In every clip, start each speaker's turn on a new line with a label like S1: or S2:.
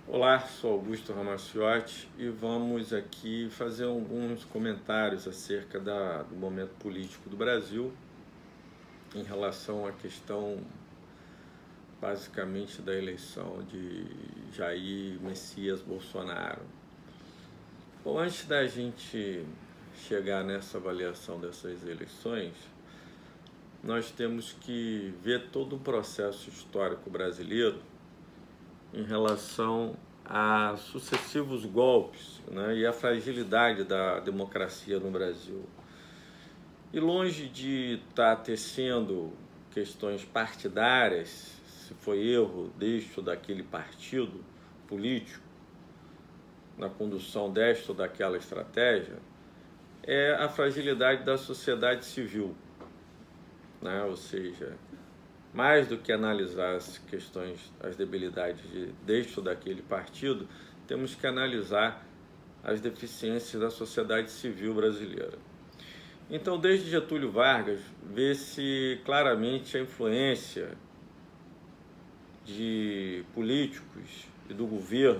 S1: Olá, sou Augusto Ramaciotti e vamos aqui fazer alguns comentários acerca do momento político do Brasil em relação à questão basicamente da eleição de Jair Messias Bolsonaro. Bom, antes da gente chegar nessa avaliação dessas eleições, nós temos que ver todo o processo histórico brasileiro em relação a sucessivos golpes, né, e a fragilidade da democracia no Brasil. E longe de estar tecendo questões partidárias, se foi erro deste ou daquele partido político na condução desta ou daquela estratégia, é a fragilidade da sociedade civil, né? Ou seja, mais do que analisar as questões, as debilidades deste ou daquele partido, temos que analisar as deficiências da sociedade civil brasileira. Então, desde Getúlio Vargas, vê-se claramente a influência de políticos e do governo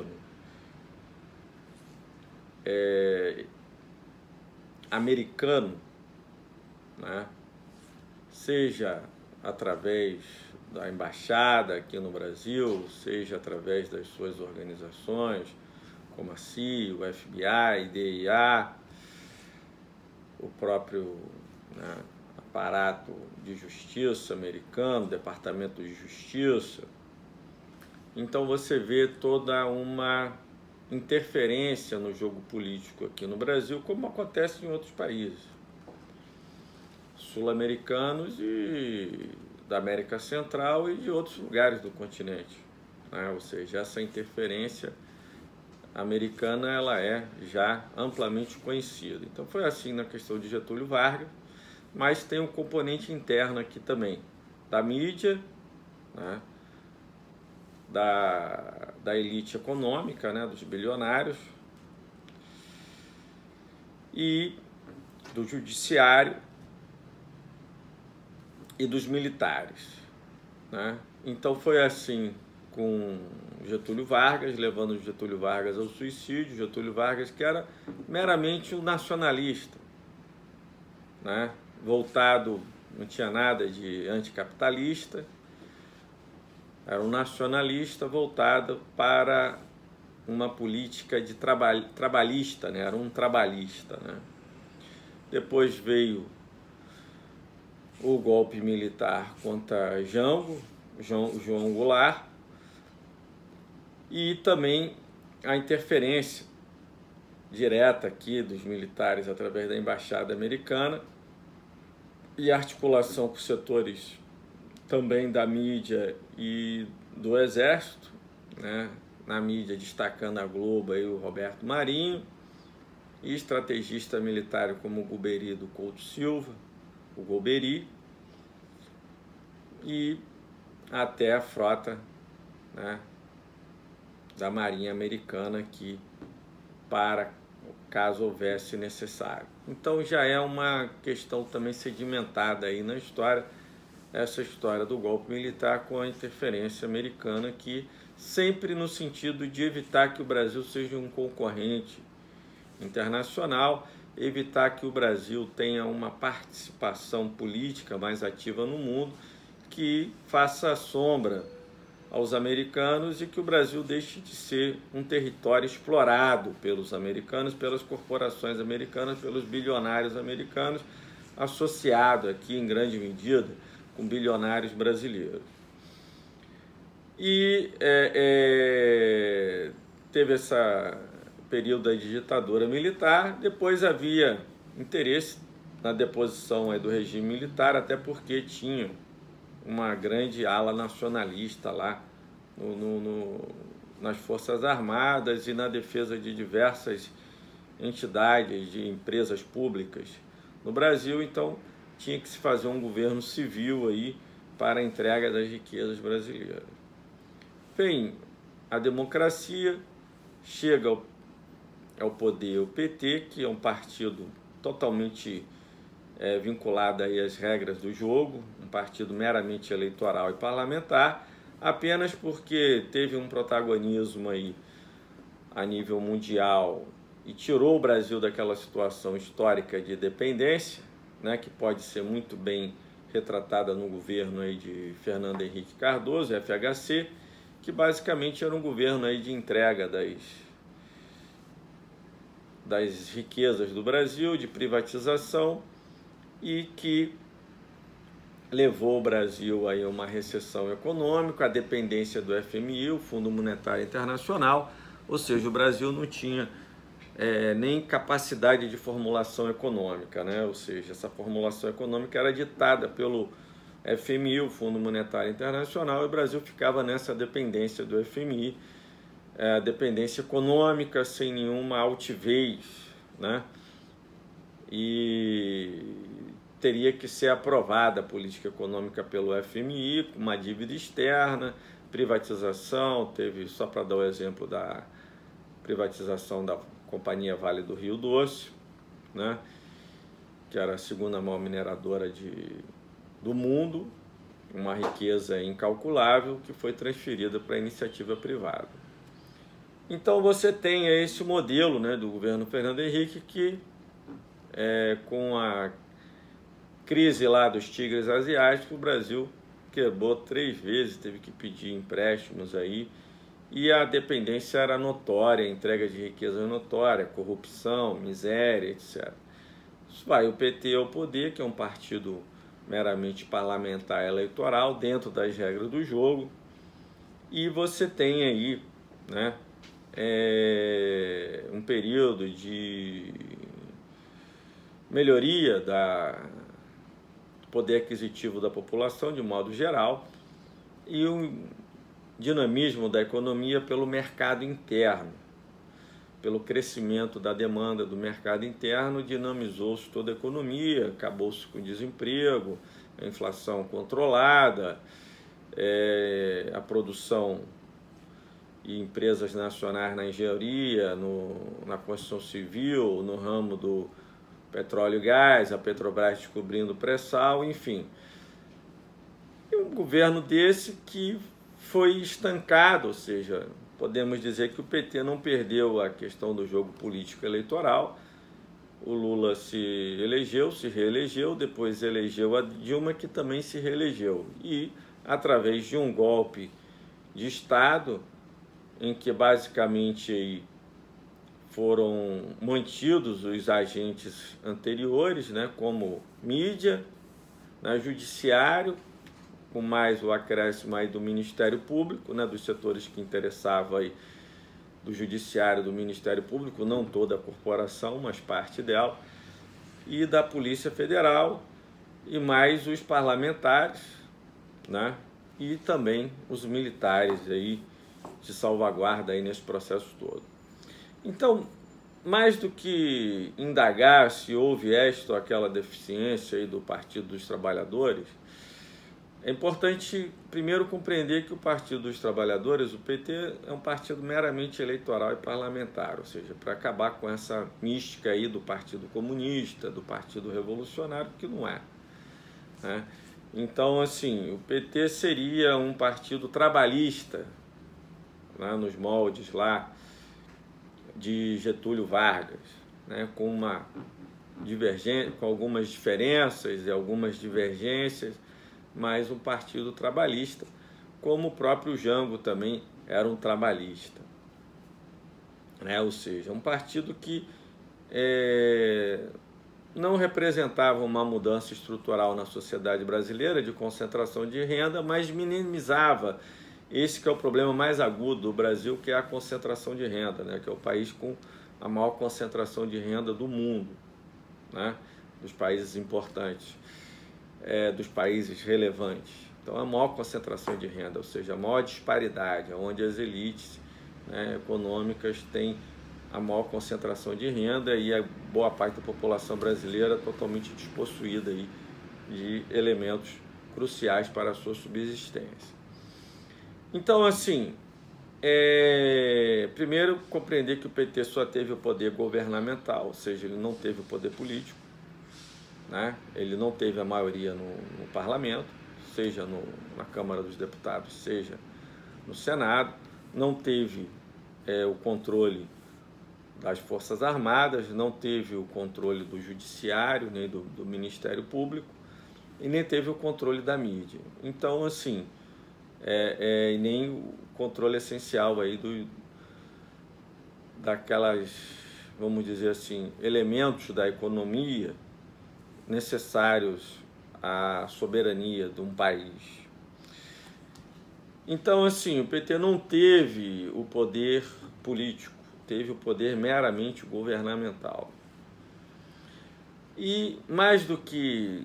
S1: americano, né? Seja através da embaixada aqui no Brasil, seja através das suas organizações, como a CIA, o FBI, DIA, o próprio, né, aparato de justiça americano, Departamento de Justiça. Então você vê toda uma interferência no jogo político aqui no Brasil, como acontece em outros países sul-americanos e da América Central e de outros lugares do continente, né? Ou seja, essa interferência americana ela é já amplamente conhecida. Então foi assim na questão de Getúlio Vargas, mas tem um componente interno aqui também, da mídia, né? da elite econômica, né? Dos bilionários e do judiciário e dos militares, né? Então foi assim com Getúlio Vargas, levando Getúlio Vargas ao suicídio. Getúlio Vargas, que era meramente um nacionalista, né? Voltado, não tinha nada de anticapitalista, era um nacionalista voltado para uma política de trabalhista, né? Era um trabalhista, né? Depois veio o golpe militar contra João Goulart, e também a interferência direta aqui dos militares através da embaixada americana e articulação com setores também da mídia e do exército, né? Na mídia destacando a Globo aí o Roberto Marinho, e estrategista militar como o Golbery do Couto Silva, o Golbery, e até a frota, né, da Marinha Americana aqui, para caso houvesse necessário. Então já é uma questão também sedimentada aí na história, essa história do golpe militar com a interferência americana, que sempre no sentido de evitar que o Brasil seja um concorrente internacional, evitar que o Brasil tenha uma participação política mais ativa no mundo, que faça sombra aos americanos e que o Brasil deixe de ser um território explorado pelos americanos, pelas corporações americanas, pelos bilionários americanos, associado aqui em grande medida com bilionários brasileiros. E teve essa período de ditadura militar. Depois havia interesse na deposição do regime militar, até porque tinha uma grande ala nacionalista lá nas Forças Armadas e na defesa de diversas entidades, de empresas públicas no Brasil. Então tinha que se fazer um governo civil aí para a entrega das riquezas brasileiras. Bem, a democracia chega ao poder o PT, que é um partido totalmente vinculado aí às regras do jogo, um partido meramente eleitoral e parlamentar, apenas porque teve um protagonismo aí a nível mundial e tirou o Brasil daquela situação histórica de dependência, né, que pode ser muito bem retratada no governo aí de Fernando Henrique Cardoso, FHC, que basicamente era um governo aí de entrega das riquezas do Brasil, de privatização, e que levou o Brasil aí a uma recessão econômica, a dependência do FMI, o Fundo Monetário Internacional, ou seja, o Brasil não tinha nem capacidade de formulação econômica, né? Ou seja, essa formulação econômica era ditada pelo FMI, o Fundo Monetário Internacional, e o Brasil ficava nessa dependência do FMI, dependência econômica sem nenhuma altivez, né? E teria que ser aprovada a política econômica pelo FMI, com uma dívida externa, privatização, teve, só para dar o exemplo da privatização da Companhia Vale do Rio Doce, né, que era a segunda maior mineradora do mundo, uma riqueza incalculável que foi transferida para a iniciativa privada. Então você tem esse modelo, né, do governo Fernando Henrique que, com a crise lá dos tigres asiáticos, o Brasil quebrou 3 vezes, teve que pedir empréstimos aí, e a dependência era notória, a entrega de riqueza notória, corrupção, miséria, etc. Vai o PT ao poder, que é um partido meramente parlamentar eleitoral, dentro das regras do jogo, e você tem aí, né, um período de melhoria do poder aquisitivo da população, de modo geral, e um dinamismo da economia pelo mercado interno, pelo crescimento da demanda do mercado interno, dinamizou-se toda a economia, acabou-se com o desemprego, a inflação controlada, a produção e empresas nacionais na engenharia, na construção civil, no ramo do petróleo e gás, a Petrobras descobrindo pré-sal, enfim. E um governo desse que foi estancado, ou seja, podemos dizer que o PT não perdeu a questão do jogo político eleitoral. O Lula se elegeu, se reelegeu, depois elegeu a Dilma, que também se reelegeu. E, através de um golpe de Estado, em que basicamente aí foram mantidos os agentes anteriores, né, como mídia, judiciário, com mais o acréscimo aí do Ministério Público, né, dos setores que interessavam aí, do Judiciário, do Ministério Público, não toda a corporação, mas parte dela, e da Polícia Federal, e mais os parlamentares, né, e também os militares aí de salvaguarda aí nesse processo todo. Então, mais do que indagar se houve esta ou aquela deficiência aí do Partido dos Trabalhadores, é importante primeiro compreender que o Partido dos Trabalhadores, o PT, é um partido meramente eleitoral e parlamentar, ou seja, para acabar com essa mística aí do Partido Comunista, do Partido Revolucionário, que não é, né? Então, assim, o PT seria um partido trabalhista, né, nos moldes lá de Getúlio Vargas, né, com algumas diferenças e algumas divergências, mas um partido trabalhista, como o próprio Jango também era um trabalhista, né? Ou seja, um partido que não representava uma mudança estrutural na sociedade brasileira de concentração de renda, mas minimizava esse que é o problema mais agudo do Brasil, que é a concentração de renda, né? Que é o país com a maior concentração de renda do mundo, né? Dos países importantes. Dos países relevantes. Então, a maior concentração de renda, ou seja, a maior disparidade, onde as elites, né, econômicas têm a maior concentração de renda e a boa parte da população brasileira totalmente despossuída aí de elementos cruciais para a sua subsistência. Então, assim, primeiro compreender que o PT só teve o poder governamental, ou seja, ele não teve o poder político, né? Ele não teve a maioria no parlamento, seja na Câmara dos Deputados, seja no Senado, não teve o controle das Forças Armadas, não teve o controle do Judiciário, nem do Ministério Público, e nem teve o controle da mídia. Então, assim, e nem o controle essencial aí daquelas, vamos dizer assim, elementos da economia necessários à soberania de um país. Então, assim, o PT não teve o poder político, teve o poder meramente governamental. E mais do que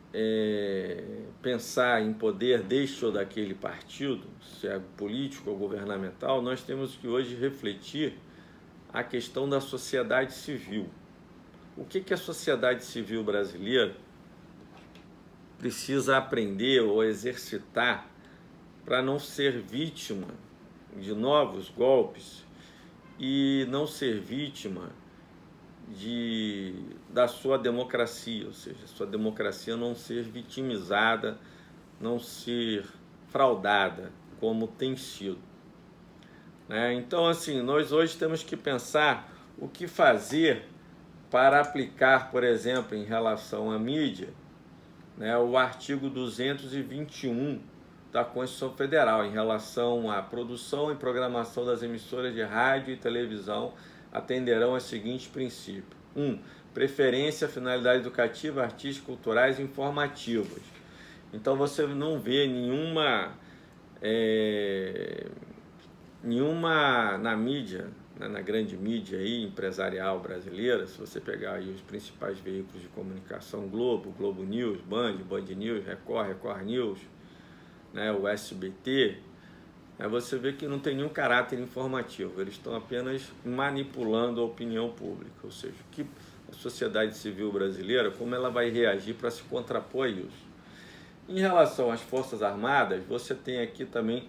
S1: pensar em poder deste ou daquele partido, se é político ou governamental, nós temos que hoje refletir a questão da sociedade civil. O que a sociedade civil brasileira precisa aprender ou exercitar para não ser vítima de novos golpes e não ser vítima da sua democracia, ou seja, sua democracia não ser vitimizada, não ser fraudada, como tem sido. Então, assim, nós hoje temos que pensar o que fazer para aplicar, por exemplo, em relação à mídia, o artigo 221 da Constituição Federal, em relação à produção e programação das emissoras de rádio e televisão, atenderão aos seguintes princípios. 1. Preferência, finalidade educativa, artística, culturais e informativas. Então você não vê nenhuma na mídia, na grande mídia aí, empresarial brasileira, se você pegar aí os principais veículos de comunicação, Globo News, Band News, Record News, o SBT, você vê que não tem nenhum caráter informativo, eles estão apenas manipulando a opinião pública, ou seja, o que a sociedade civil brasileira, como ela vai reagir para se contrapor a isso. Em relação às Forças Armadas, você tem aqui também,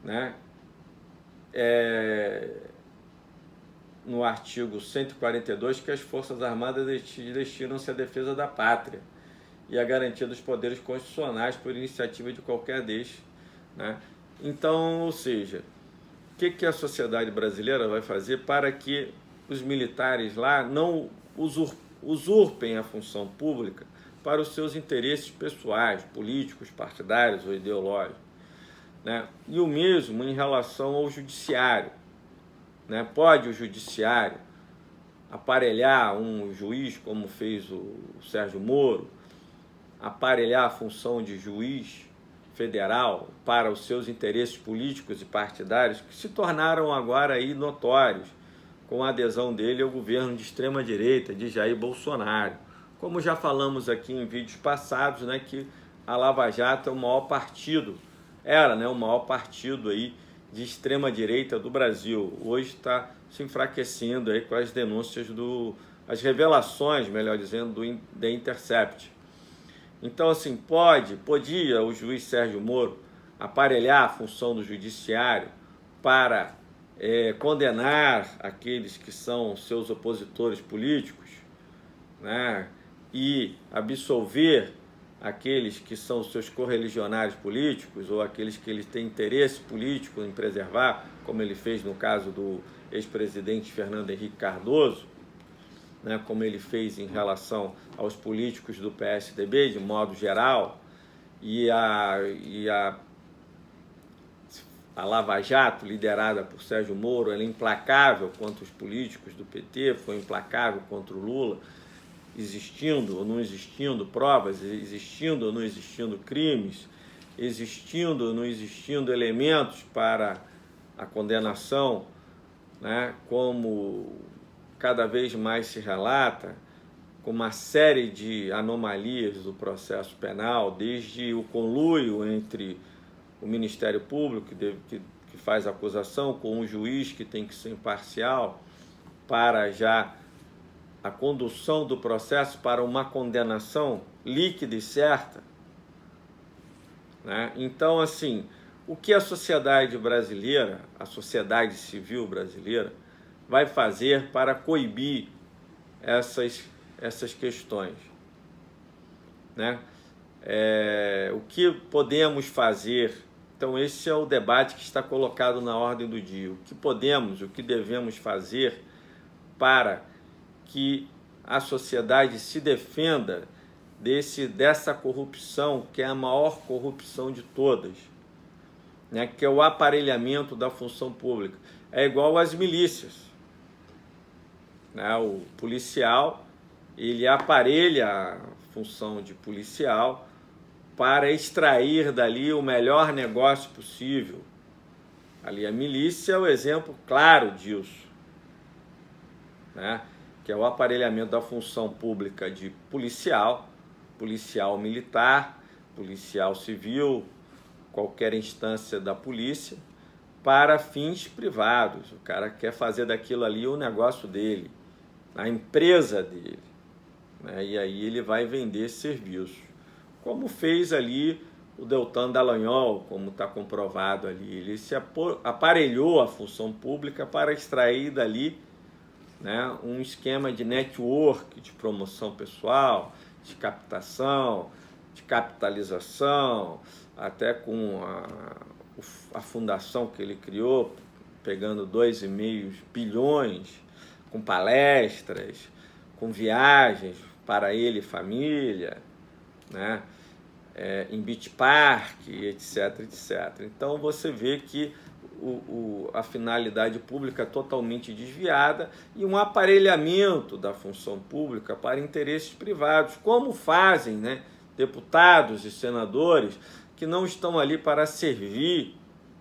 S1: no artigo 142, que as Forças Armadas destinam-se à defesa da pátria e à garantia dos poderes constitucionais por iniciativa de qualquer destes. Então, ou seja, o que a sociedade brasileira vai fazer para que os militares lá não usurpem a função pública para os seus interesses pessoais, políticos, partidários ou ideológicos? E o mesmo em relação ao judiciário. Pode o judiciário aparelhar um juiz, como fez o Sérgio Moro, aparelhar a função de juiz federal para os seus interesses políticos e partidários, que se tornaram agora aí notórios com a adesão dele ao governo de extrema-direita, de Jair Bolsonaro. Como já falamos aqui em vídeos passados, que a Lava Jato é o maior partido, o maior partido aí de extrema-direita do Brasil. Hoje está se enfraquecendo aí com as denúncias as revelações, melhor dizendo, do The Intercept. Então, assim, podia o juiz Sérgio Moro aparelhar a função do judiciário para condenar aqueles que são seus opositores políticos, e absolver aqueles que são seus correligionários políticos ou aqueles que ele tem interesse político em preservar, como ele fez no caso do ex-presidente Fernando Henrique Cardoso, como ele fez em relação aos políticos do PSDB, de modo geral, e a Lava Jato, liderada por Sérgio Moro, ela é implacável contra os políticos do PT, foi implacável contra o Lula, existindo ou não existindo provas, existindo ou não existindo crimes, existindo ou não existindo elementos para a condenação, como cada vez mais se relata, com uma série de anomalias do processo penal, desde o conluio entre o Ministério Público, que faz a acusação, com um juiz que tem que ser imparcial, para já a condução do processo para uma condenação líquida e certa. Então, assim, o que a sociedade brasileira, a sociedade civil brasileira, vai fazer para coibir essas questões? O que podemos fazer? Então, esse é o debate que está colocado na ordem do dia. O que podemos, o que devemos fazer para que a sociedade se defenda dessa corrupção, que é a maior corrupção de todas, né? Que é o aparelhamento da função pública. É igual às milícias, né? O policial, ele aparelha a função de policial para extrair dali o melhor negócio possível. Ali a milícia é o exemplo claro disso, né? Que é o aparelhamento da função pública de policial militar, policial civil, qualquer instância da polícia, para fins privados. O cara quer fazer daquilo ali o negócio dele, a empresa dele, né? E aí ele vai vender serviços, como fez ali o Deltan Dallagnol, como está comprovado ali. Ele se aparelhou a função pública para extrair dali, né, um esquema de network, de promoção pessoal, de captação, de capitalização, até com a fundação que ele criou, pegando 2,5 bilhões, com palestras, com viagens para ele e família, né, em Beach Park, etc, etc. Então você vê que a finalidade pública é totalmente desviada e um aparelhamento da função pública para interesses privados, como fazem, né, deputados e senadores que não estão ali para servir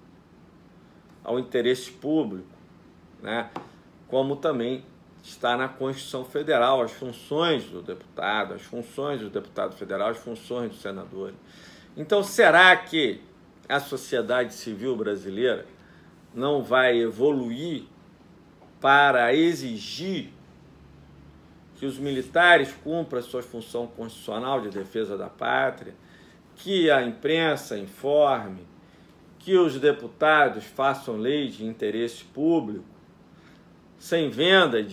S1: ao interesse público, né, como também está na Constituição Federal, as funções do deputado, as funções do deputado federal, as funções do senador. Então, será que a sociedade civil brasileira não vai evoluir para exigir que os militares cumpram a sua função constitucional de defesa da pátria, que a imprensa informe, que os deputados façam leis de interesse público, sem venda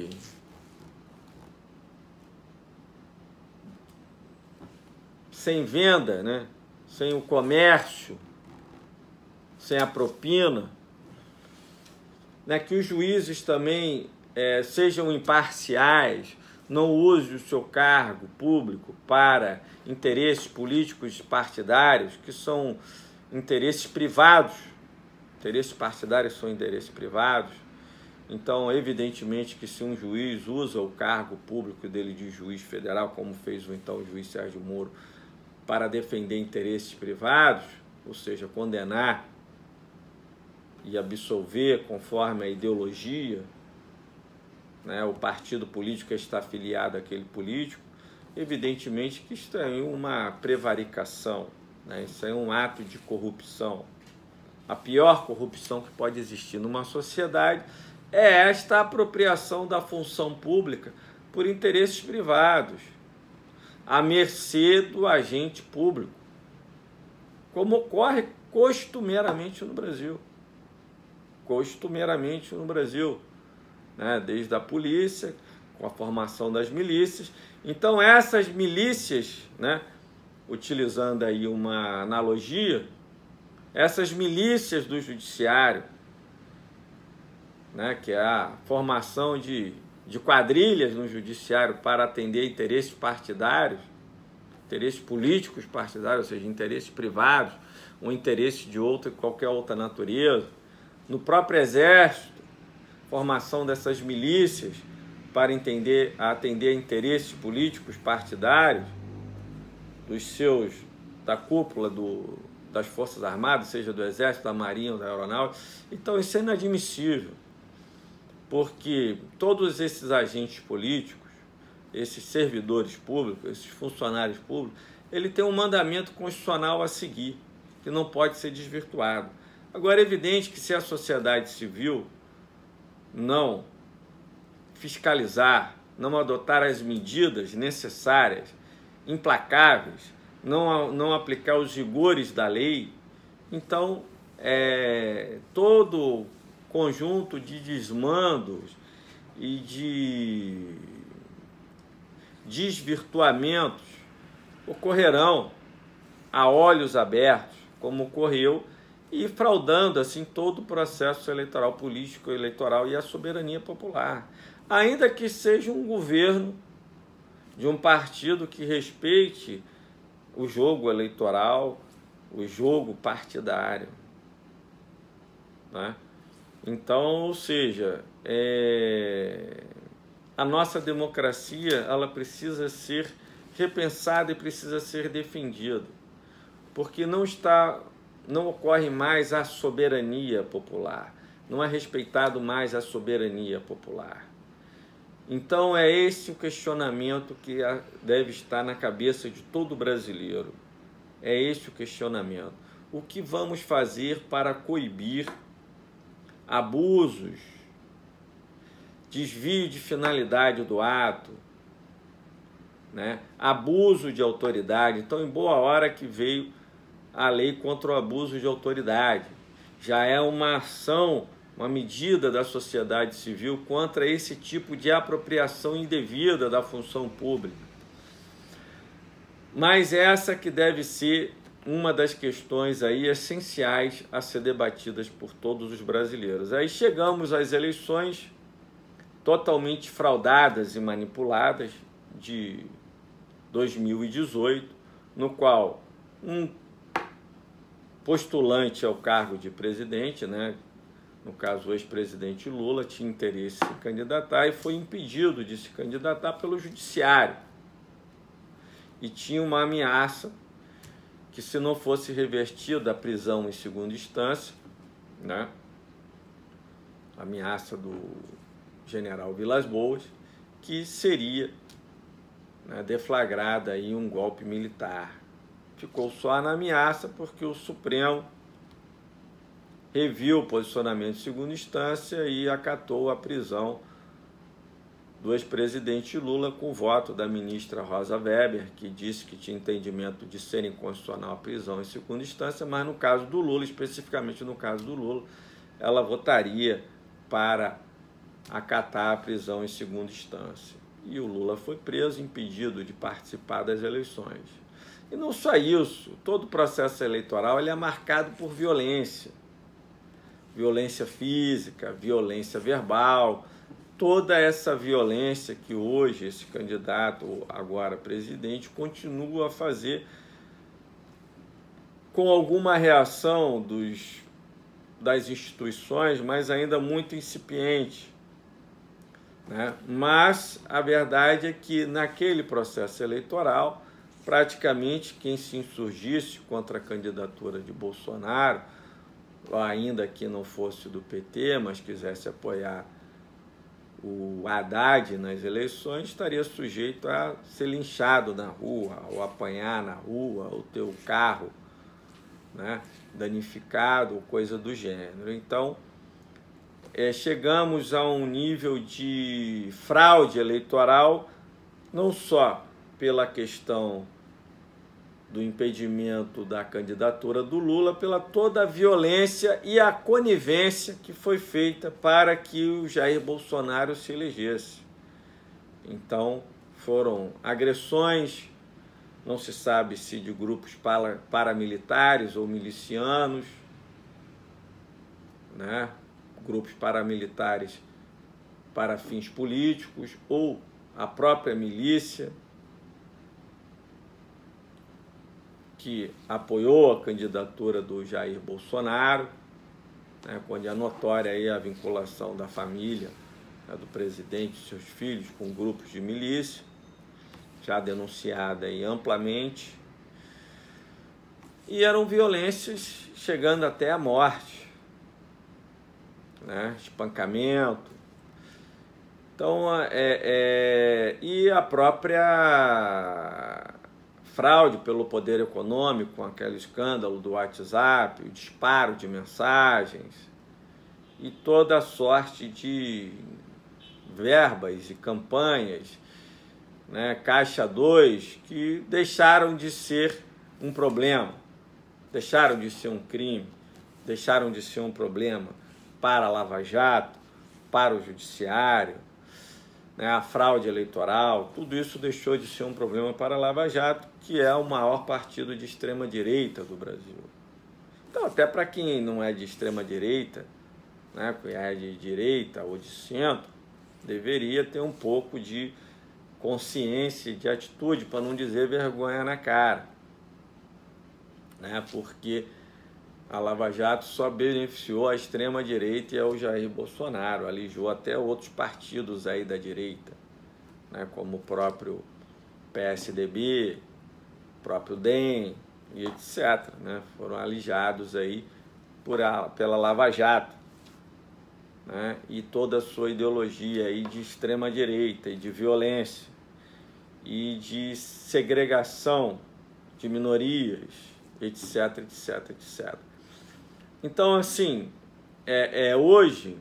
S1: né? Sem o comércio, sem a propina, né? Que os juízes também sejam imparciais, não use o seu cargo público para interesses políticos partidários, que são interesses privados. Interesses partidários são interesses privados. Então, evidentemente que se um juiz usa o cargo público dele de juiz federal, como fez o então juiz Sérgio Moro, para defender interesses privados, ou seja, condenar e absolver conforme a ideologia, né, o partido político que está afiliado àquele político, evidentemente que isso é uma prevaricação, né, isso é um ato de corrupção. A pior corrupção que pode existir numa sociedade é esta apropriação da função pública por interesses privados, à mercê do agente público, como ocorre costumeiramente no Brasil. Costumeiramente no Brasil, né? Desde a polícia, com a formação das milícias. Então essas milícias, né, utilizando aí uma analogia, essas milícias do judiciário, né, que é a formação de quadrilhas no judiciário para atender interesses partidários, interesses políticos partidários, ou seja, interesses privados, ou interesse de qualquer outra natureza. No próprio Exército, formação dessas milícias para atender interesses políticos partidários da cúpula das Forças Armadas, seja do Exército, da Marinha ou da Aeronáutica. Então isso é inadmissível, porque todos esses agentes políticos, esses servidores públicos, esses funcionários públicos, ele tem um mandamento constitucional a seguir, que não pode ser desvirtuado. Agora, é evidente que se a sociedade civil não fiscalizar, não adotar as medidas necessárias, implacáveis, não aplicar os rigores da lei, então todo conjunto de desmandos e de desvirtuamentos ocorrerão a olhos abertos, como ocorreu, e fraudando assim todo o processo eleitoral, político eleitoral e a soberania popular. ainda que seja um governo de um partido que respeite o jogo eleitoral, o jogo partidário, né? Então, ou seja, a nossa democracia, ela precisa ser repensada e precisa ser defendida, porque não ocorre mais a soberania popular, não é respeitado mais a soberania popular. Então é esse o questionamento que deve estar na cabeça de todo brasileiro. É esse o questionamento. O que vamos fazer para coibir abusos, desvio de finalidade do ato, né? Abuso de autoridade? Então, em boa hora que veio a lei contra o abuso de autoridade. Já é uma ação, uma medida da sociedade civil contra esse tipo de apropriação indevida da função pública. Mas essa que deve ser uma das questões aí essenciais a ser debatidas por todos os brasileiros. Aí chegamos às eleições totalmente fraudadas e manipuladas de 2018, no qual um postulante ao cargo de presidente, né, no caso o ex-presidente Lula, tinha interesse em se candidatar e foi impedido de se candidatar pelo judiciário. E tinha uma ameaça que, se não fosse revertida a prisão em segunda instância, né, ameaça do general Vilas Boas, que seria, né, deflagrada aí um golpe militar. Ficou só na ameaça porque o Supremo reviu o posicionamento de segunda instância e acatou a prisão do ex-presidente Lula com o voto da ministra Rosa Weber, que disse que tinha entendimento de ser inconstitucional a prisão em segunda instância, mas no caso do Lula, especificamente no caso do Lula, ela votaria para acatar a prisão em segunda instância. E o Lula foi preso, impedido de participar das eleições. E não só isso, todo o processo eleitoral ele é marcado por violência. Violência física, violência verbal, toda essa violência que hoje esse candidato, agora presidente, continua a fazer com alguma reação das instituições, mas ainda muito incipiente, né? Mas a verdade é que naquele processo eleitoral, praticamente quem se insurgisse contra a candidatura de Bolsonaro, ainda que não fosse do PT, mas quisesse apoiar o Haddad nas eleições, estaria sujeito a ser linchado na rua, ou apanhar na rua, ou ter o carro, né, danificado, ou coisa do gênero. Então, chegamos a um nível de fraude eleitoral, não só pela questão do impedimento da candidatura do Lula, pela toda a violência e a conivência que foi feita para que o Jair Bolsonaro se elegesse. Então, foram agressões, não se sabe se de grupos paramilitares ou milicianos, né? Grupos paramilitares para fins políticos ou a própria milícia, que apoiou a candidatura do Jair Bolsonaro, né, quando é notória aí a vinculação da família, né, do presidente e seus filhos com grupos de milícia, já denunciada aí amplamente, e eram violências chegando até a morte, né, espancamento. Então, e a própria fraude pelo poder econômico, com aquele escândalo do WhatsApp, o disparo de mensagens e toda a sorte de verbas e campanhas, né, Caixa 2, que deixaram de ser um problema, deixaram de ser um crime, deixaram de ser um problema para a Lava Jato, para o Judiciário, né, a fraude eleitoral, tudo isso deixou de ser um problema para a Lava Jato, que é o maior partido de extrema-direita do Brasil. Então, até para quem não é de extrema-direita, né, é de direita ou de centro, deveria ter um pouco de consciência, de atitude, para não dizer vergonha na cara, né? Porque a Lava Jato só beneficiou a extrema-direita e ao Jair Bolsonaro, alijou até outros partidos aí da direita, né? Como o próprio PSDB, o próprio DEM e etc., né? Foram alijados aí pela Lava Jato, né? E toda a sua ideologia aí de extrema-direita e de violência e de segregação de minorias, etc, etc, etc. Então, assim, hoje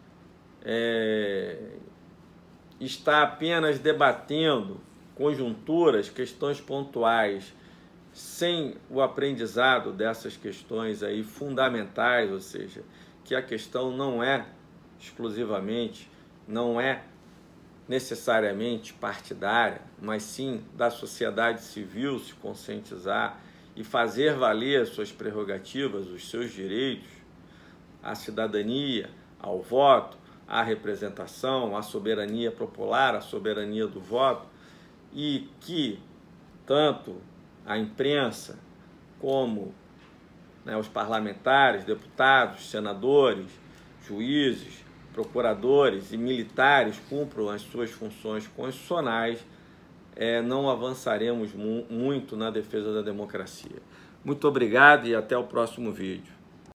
S1: está apenas debatendo conjunturas, questões pontuais, sem o aprendizado dessas questões aí fundamentais, ou seja, que a questão não é exclusivamente, não é necessariamente partidária, mas sim da sociedade civil se conscientizar e fazer valer as suas prerrogativas, os seus direitos, à cidadania, ao voto, à representação, à soberania popular, à soberania do voto, e que tanto a imprensa como, né, os parlamentares, deputados, senadores, juízes, procuradores e militares cumpram as suas funções constitucionais, não avançaremos muito na defesa da democracia. Muito obrigado e até o próximo vídeo.